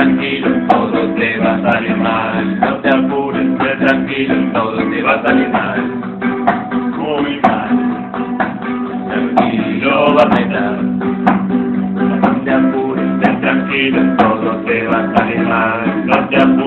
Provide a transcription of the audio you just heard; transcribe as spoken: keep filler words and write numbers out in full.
tranquilo, todo te va a salir mal. No te apures, sé tranquilo, todo te va a salir mal. Muy mal. Tranquilo, Barnetta. No te apures, sé tranquilo, todo te va a salir mal. No te apures.